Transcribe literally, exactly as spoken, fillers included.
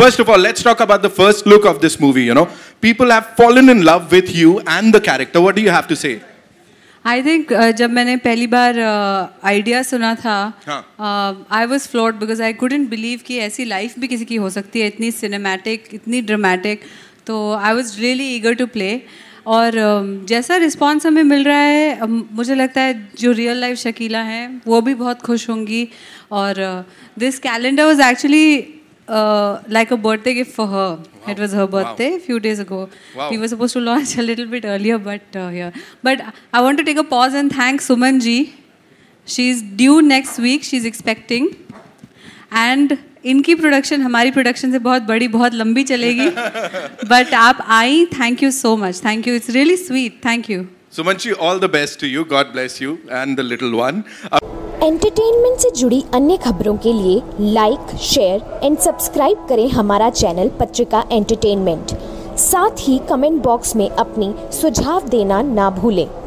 first of all, let's talk about the first look of this movie. You know, people have fallen in love with you and the character. What do you have to say? I think uh, जब मैंने पहली बार idea uh, सुना था, I was floored because I couldn't believe कि ऐसी life भी किसी की हो सकती है, इतनी सिनेमैटिक, इतनी ड्रामेटिक. तो I was really eager to play. और uh, जैसा रिस्पॉन्स हमें मिल रहा है, uh, मुझे लगता है जो रियल लाइफ शकीला हैं वो भी बहुत खुश होंगी. और this calendar was actually like a birthday gift for her. Wow. It was her birthday wow. a few days ago. Wow. We were supposed to launch a little bit earlier, but uh, yeah. But I want to take a pause and thank Suman ji. She's due next week. She's expecting, and इनकी production हमारी production से बहुत बड़ी, बहुत लंबी चलेगी. But आप आई, thank you so much. Thank you. It's really sweet. Thank you. Sumanji, all the best to you. God bless you and the little one. Uh entertainment से जुड़ी अन्य खबरों के लिए लाइक, शेयर एंड सब्सक्राइब करें हमारा चैनल पत्रिका entertainment. साथ ही कमेंट बॉक्स में अपनी सुझाव देना ना भूलें.